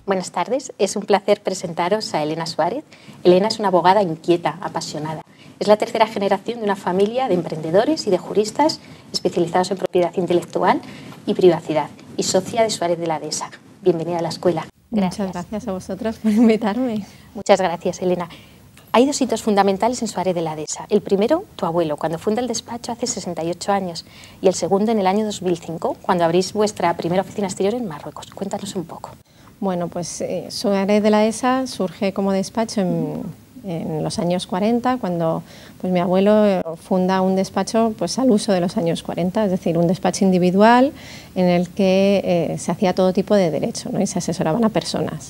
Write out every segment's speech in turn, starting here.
Buenas tardes, es un placer presentaros a Elena Suárez. Elena es una abogada inquieta, apasionada. Es la tercera generación de una familia de emprendedores y de juristas especializados en propiedad intelectual y privacidad y socia de Suárez de la Dehesa. Bienvenida a la escuela. Gracias. Muchas gracias a vosotros por invitarme. Muchas gracias, Elena. Hay dos hitos fundamentales en Suárez de la Dehesa. El primero, tu abuelo, cuando funda el despacho hace 68 años, y el segundo en el año 2005, cuando abrís vuestra primera oficina exterior en Marruecos. Cuéntanos un poco. Bueno, pues Suárez de la Dehesa surge como despacho en los años 40, cuando pues, mi abuelo funda un despacho pues, al uso de los años 40, es decir, un despacho individual en el que se hacía todo tipo de derecho, ¿no? Y se asesoraban a personas.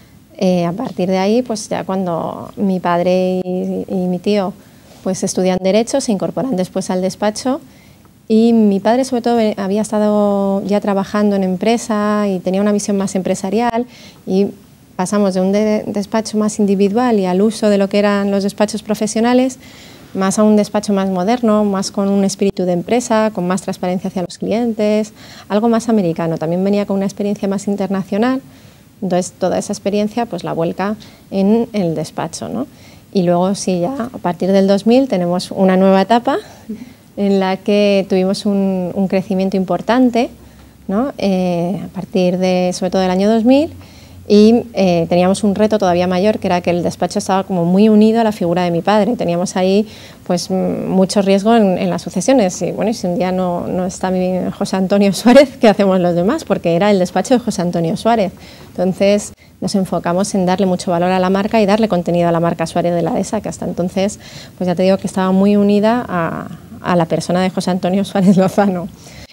A partir de ahí, pues ya cuando mi padre y mi tío pues, estudian derecho, se incorporan después al despacho. Y mi padre, sobre todo, había estado ya trabajando en empresa y tenía una visión más empresarial, y pasamos de un despacho más individual y al uso de lo que eran los despachos profesionales, más a un despacho más moderno, más con un espíritu de empresa, con más transparencia hacia los clientes, algo más americano. También venía con una experiencia más internacional, entonces toda esa experiencia pues la vuelca en el despacho, ¿no? Y luego sí, ya a partir del 2000 tenemos una nueva etapa en la que tuvimos un crecimiento importante, ¿no? A partir de, sobre todo del año 2000, y teníamos un reto todavía mayor, que era que el despacho estaba como muy unido a la figura de mi padre. Teníamos ahí pues mucho riesgo en las sucesiones, y bueno, y si un día no está mi José Antonio Suárez, ¿qué hacemos los demás? Porque era el despacho de José Antonio Suárez. Entonces nos enfocamos en darle mucho valor a la marca y darle contenido a la marca Suárez de la Dehesa, que hasta entonces pues ya te digo que estaba muy unida a la persona de José Antonio Suárez Lozano.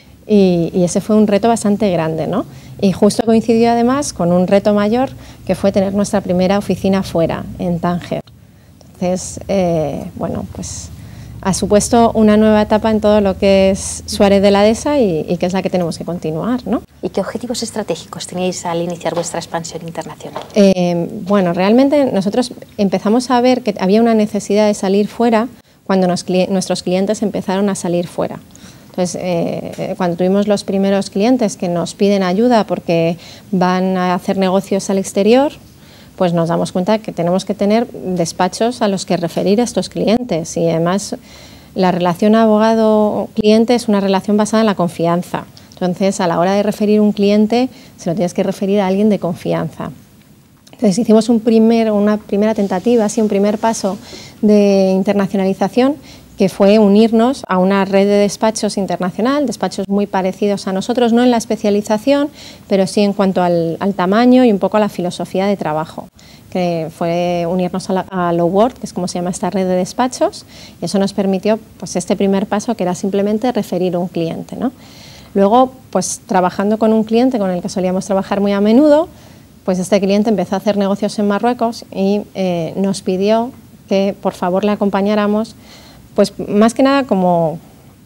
Y ese fue un reto bastante grande, ¿no? Y justo coincidió además con un reto mayor, que fue tener nuestra primera oficina fuera, en Tánger. Entonces, bueno, pues ha supuesto una nueva etapa en todo lo que es Suárez de la Dehesa y que es la que tenemos que continuar, ¿no? ¿Y qué objetivos estratégicos teníais al iniciar vuestra expansión internacional? Bueno, realmente nosotros empezamos a ver que había una necesidad de salir fuera cuando nuestros clientes empezaron a salir fuera. Entonces, cuando tuvimos los primeros clientes que nos piden ayuda porque van a hacer negocios al exterior, pues nos damos cuenta que tenemos que tener despachos a los que referir a estos clientes, y además la relación abogado-cliente es una relación basada en la confianza. Entonces, a la hora de referir un cliente, se lo tienes que referir a alguien de confianza. Entonces, hicimos una primera tentativa, así un primer paso de internacionalización, que fue unirnos a una red de despachos internacional, despachos muy parecidos a nosotros, no en la especialización, pero sí en cuanto al tamaño y un poco a la filosofía de trabajo, que fue unirnos a Loword, que es como se llama esta red de despachos, y eso nos permitió pues, este primer paso, que era simplemente referir a un cliente, ¿no? Luego, pues trabajando con un cliente con el que solíamos trabajar muy a menudo, pues este cliente empezó a hacer negocios en Marruecos y nos pidió que por favor le acompañáramos, pues más que nada como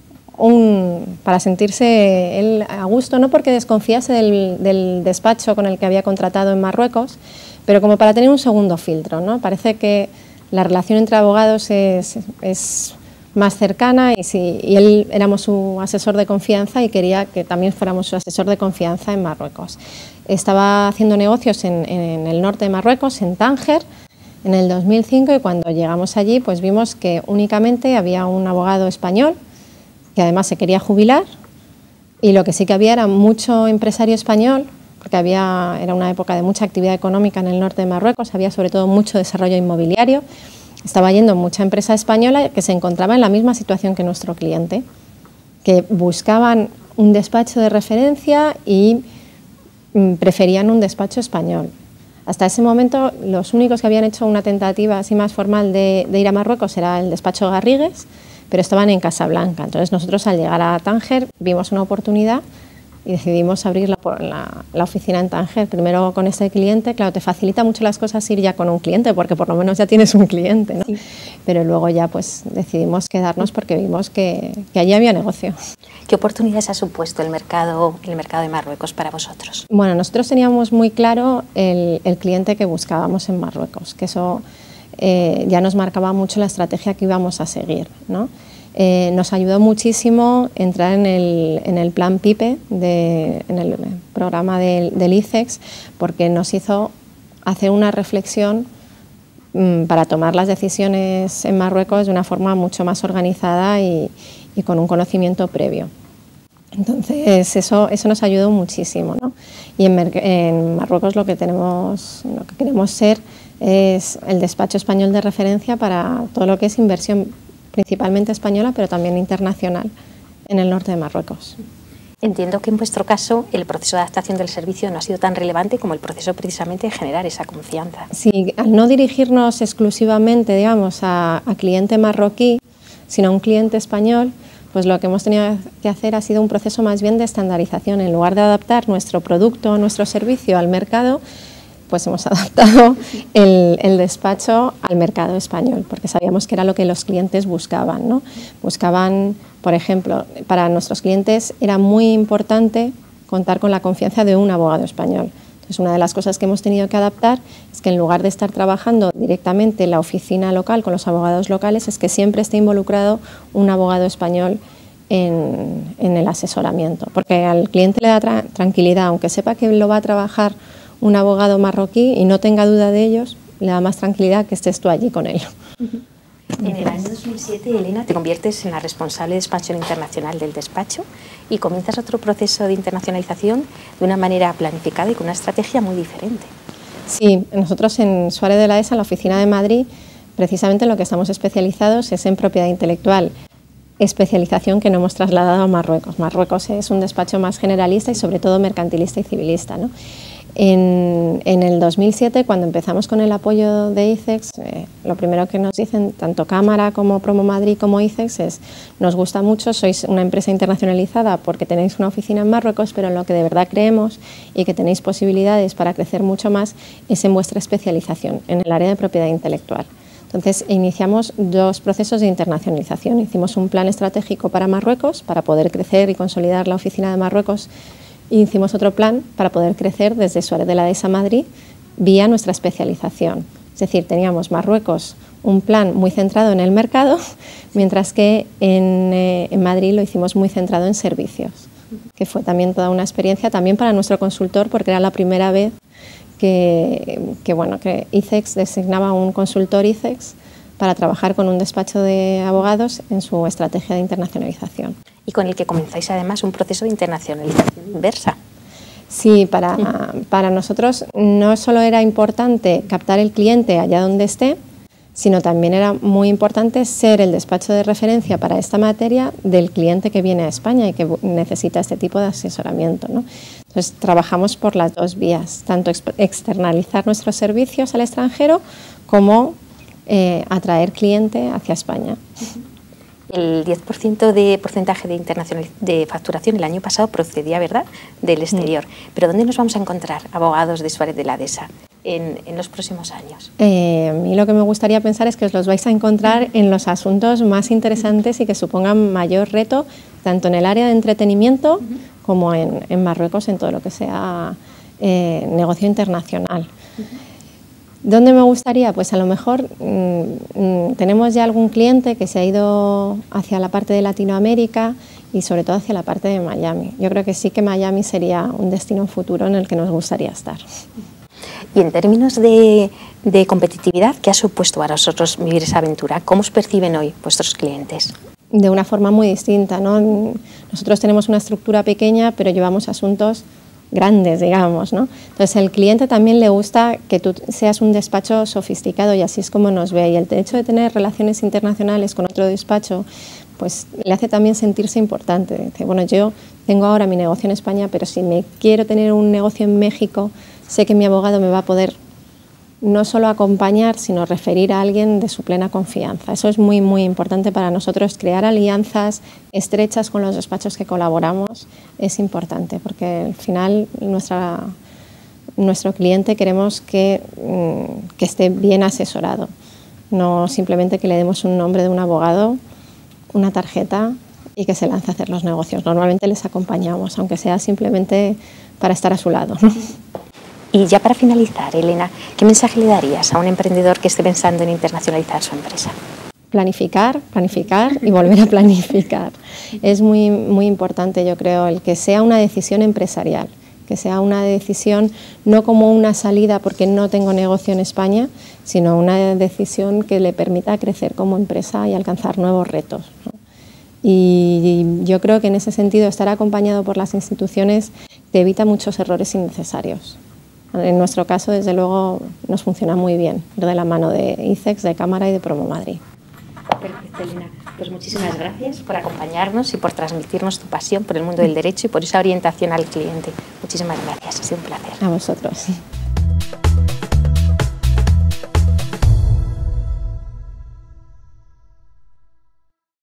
para sentirse él a gusto, no porque desconfiase del despacho con el que había contratado en Marruecos, pero como para tener un segundo filtro, ¿no? Parece que la relación entre abogados es más cercana, y él éramos su asesor de confianza y quería que también fuéramos su asesor de confianza en Marruecos. Estaba haciendo negocios en el norte de Marruecos, en Tánger, en el 2005, y cuando llegamos allí pues vimos que únicamente había un abogado español que además se quería jubilar, y lo que sí que había era mucho empresario español, porque era una época de mucha actividad económica en el norte de Marruecos, había sobre todo mucho desarrollo inmobiliario, estaba yendo mucha empresa española que se encontraba en la misma situación que nuestro cliente, que buscaban un despacho de referencia y preferían un despacho español. Hasta ese momento los únicos que habían hecho una tentativa así más formal de ir a Marruecos era el despacho Garrigues, pero estaban en Casablanca. Entonces nosotros, al llegar a Tánger, vimos una oportunidad y decidimos abrir la oficina en Tánger. Primero con este cliente, claro, te facilita mucho las cosas ir ya con un cliente, porque por lo menos ya tienes un cliente, ¿no? Sí. Pero luego ya pues decidimos quedarnos porque vimos que allí había negocio. ¿Qué oportunidades ha supuesto el mercado de Marruecos para vosotros? Bueno, nosotros teníamos muy claro el cliente que buscábamos en Marruecos, que eso ya nos marcaba mucho la estrategia que íbamos a seguir, ¿no? Nos ayudó muchísimo entrar en el plan PIPE, en el programa del ICEX, porque nos hizo hacer una reflexión para tomar las decisiones en Marruecos de una forma mucho más organizada y con un conocimiento previo. Entonces eso nos ayudó muchísimo, ¿no? Y en Marruecos lo que queremos ser es el despacho español de referencia para todo lo que es inversión, principalmente española, pero también internacional, en el norte de Marruecos. Entiendo que en vuestro caso el proceso de adaptación del servicio no ha sido tan relevante como el proceso precisamente de generar esa confianza. Sí, al no dirigirnos exclusivamente, digamos, a cliente marroquí, sino a un cliente español, pues lo que hemos tenido que hacer ha sido un proceso más bien de estandarización. En lugar de adaptar nuestro producto, nuestro servicio al mercado, pues hemos adaptado el despacho al mercado español, porque sabíamos que era lo que los clientes buscaban, ¿no? Buscaban, por ejemplo, para nuestros clientes era muy importante contar con la confianza de un abogado español. Entonces, una de las cosas que hemos tenido que adaptar es que en lugar de estar trabajando directamente en la oficina local con los abogados locales, es que siempre esté involucrado un abogado español en el asesoramiento, porque al cliente le da tranquilidad, aunque sepa que lo va a trabajar un abogado marroquí y no tenga duda de ellos, le da más tranquilidad que estés tú allí con él. En el año 2007, Elena, te conviertes en la responsable de expansión internacional del despacho y comienzas otro proceso de internacionalización de una manera planificada y con una estrategia muy diferente. Sí, nosotros en Suárez de la Dehesa, en la oficina de Madrid, precisamente en lo que estamos especializados es en propiedad intelectual, especialización que no hemos trasladado a Marruecos. Marruecos es un despacho más generalista y sobre todo mercantilista y civilista, ¿no? En el 2007, cuando empezamos con el apoyo de ICEX, lo primero que nos dicen tanto Cámara como Promo Madrid como ICEX es: nos gusta mucho, sois una empresa internacionalizada porque tenéis una oficina en Marruecos, pero en lo que de verdad creemos y que tenéis posibilidades para crecer mucho más es en vuestra especialización, en el área de propiedad intelectual. Entonces iniciamos dos procesos de internacionalización. Hicimos un plan estratégico para Marruecos, para poder crecer y consolidar la oficina de Marruecos. Y hicimos otro plan para poder crecer desde Suárez de la Dehesa a Madrid vía nuestra especialización. Es decir, teníamos Marruecos un plan muy centrado en el mercado, mientras que en Madrid lo hicimos muy centrado en servicios, que fue también toda una experiencia también para nuestro consultor, porque era la primera vez que ICEX designaba un consultor ICEX para trabajar con un despacho de abogados en su estrategia de internacionalización. Y con el que comenzáis además un proceso de internacionalización inversa. Sí, para nosotros no solo era importante captar el cliente allá donde esté, sino también era muy importante ser el despacho de referencia para esta materia del cliente que viene a España y que necesita este tipo de asesoramiento, ¿no? Entonces trabajamos por las dos vías, tanto externalizar nuestros servicios al extranjero como atraer cliente hacia España. El 10% de porcentaje de facturación el año pasado procedía, ¿verdad?, del exterior. Pero ¿dónde nos vamos a encontrar abogados de Suárez de la Dehesa en los próximos años? A mí lo que me gustaría pensar es que os los vais a encontrar en los asuntos más interesantes y que supongan mayor reto, tanto en el área de entretenimiento como en Marruecos, en todo lo que sea negocio internacional. ¿Dónde me gustaría? Pues a lo mejor tenemos ya algún cliente que se ha ido hacia la parte de Latinoamérica y sobre todo hacia la parte de Miami. Yo creo que sí que Miami sería un destino futuro en el que nos gustaría estar. Y en términos de competitividad, ¿qué ha supuesto para vosotros vivir esa aventura? ¿Cómo os perciben hoy vuestros clientes? De una forma muy distinta, ¿no? Nosotros tenemos una estructura pequeña, pero llevamos asuntos grandes, digamos, ¿no? Entonces, al cliente también le gusta que tú seas un despacho sofisticado y así es como nos ve. Y el hecho de tener relaciones internacionales con otro despacho, pues le hace también sentirse importante. Dice, bueno, yo tengo ahora mi negocio en España, pero si me quiero tener un negocio en México, sé que mi abogado me va a poder no solo acompañar, sino referir a alguien de su plena confianza. Eso es muy, muy importante para nosotros. Crear alianzas estrechas con los despachos que colaboramos es importante, porque al final nuestro cliente queremos que esté bien asesorado, no simplemente que le demos un nombre de un abogado, una tarjeta y que se lance a hacer los negocios. Normalmente les acompañamos, aunque sea simplemente para estar a su lado, ¿no? Y ya para finalizar, Elena, ¿qué mensaje le darías a un emprendedor que esté pensando en internacionalizar su empresa? planificar, planificar y volver a planificar. Es muy, muy importante, yo creo, el que sea una decisión empresarial, que sea una decisión no como una salida porque no tengo negocio en España, sino una decisión que le permita crecer como empresa y alcanzar nuevos retos, ¿no? Y yo creo que en ese sentido estar acompañado por las instituciones te evita muchos errores innecesarios. En nuestro caso, desde luego, nos funciona muy bien, ir de la mano de ICEX, de Cámara y de Promo Madrid. Perfecto, Elena. Pues muchísimas gracias por acompañarnos y por transmitirnos tu pasión por el mundo del derecho y por esa orientación al cliente. Muchísimas gracias, ha sido un placer. A vosotros.